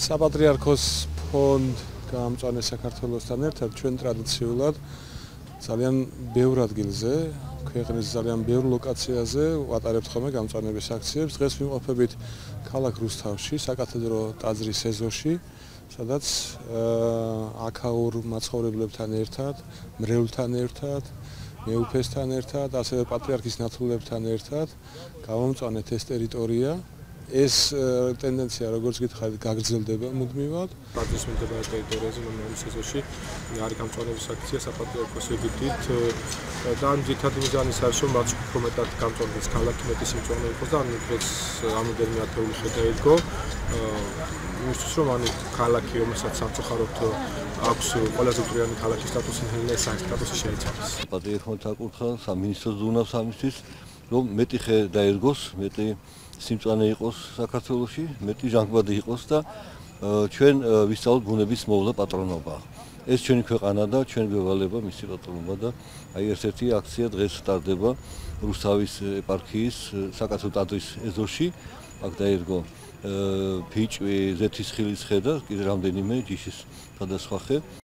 საპატრიარქოს ფონდ გამწვანე საქართველოსთან ერთად ჩვენ ტრადიციულად ძალიან ბევრ ადგილზე, ქვეყნის ძალიან ბევრ ლოკაციაზე ვატარებთ ხოლმე გამწვანების აქციებს. დღეს ვიმყოფებით ქალაქ რუსთავში, საკათედრო ტაძრის ეზოში, სადაც აქაურ მაცხოვრებლებთან ერთად, მრევლთან ერთად, მეუფესთან ერთად, ასევე პატრიარქის ნათლულებთან ერთად გავამწვანეთ ეს ტერიტორია. ეს ტენდენცია, როგორც გითხარით, გაგრძელდება მუდმივად. ტაძრის მიმდებარე ტერიტორიაზე მომავლის ეზოში არის გამწვანების აქცია საპატრიარქოს ედიქტით და ძირითადი მიზანი ის არის, რომ რაც უფრო მეტად გამწვანდეს ქალაქი, მეტი სიმწვანე იყოს და დღეს რამოდენიმე ათეული შედაიდგო. იმისთვის რომ ქალაქი, რომელსაც სამწუხაროდ აქვს ყველაზე მწვანე ქალაქის სტატუსი, ეს სტატუსი შეიცვალოს. პატრიარქმა აკურთხა სამინისტროს ზუნავს ამისთვის, რომ მეტი ხე დაერგოს, მეტი სიმწვანე იყოს საქართველოში, მეტი ჟანგბადი იყოს და ჩვენ ვისწავლოთ ბუნების მოვლა პატრონობა. ეს ჩვენი ქვეყანა და ჩვენ გვევალება მისი პატრონობა და ერთ-ერთი აქცია დღეს სტარდება რუსთავის ეპარქიის საკათედრო ტაძრის ეზოში. აქ დაერგო ფიჭვი, ზეთისხილის ხე და კიდევ რამდენიმე ჯიშის სხვადასხვა ხე.